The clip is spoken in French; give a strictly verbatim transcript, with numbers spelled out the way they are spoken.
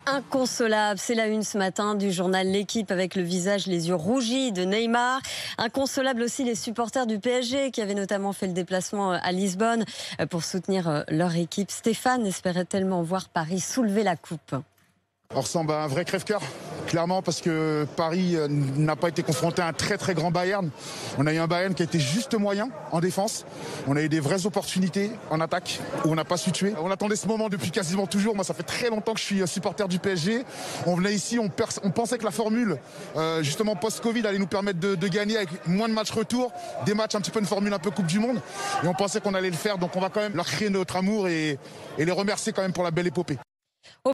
Inconsolable, c'est la une ce matin du journal L'Équipe avec le visage, les yeux rougis de Neymar. Inconsolable aussi les supporters du P S G qui avaient notamment fait le déplacement à Lisbonne pour soutenir leur équipe. Stéphane espérait tellement voir Paris soulever la coupe. On ressemble à un vrai crève-cœur, clairement, parce que Paris n'a pas été confronté à un très très grand Bayern. On a eu un Bayern qui a été juste moyen en défense. On a eu des vraies opportunités en attaque où on n'a pas su tuer. On attendait ce moment depuis quasiment toujours. Moi, ça fait très longtemps que je suis supporter du P S G. On venait ici, on, pers- on pensait que la formule, euh, justement post-Covid, allait nous permettre de, de gagner avec moins de matchs retour, des matchs un petit peu une formule un peu Coupe du Monde. Et on pensait qu'on allait le faire. Donc on va quand même leur créer notre amour et, et les remercier quand même pour la belle épopée.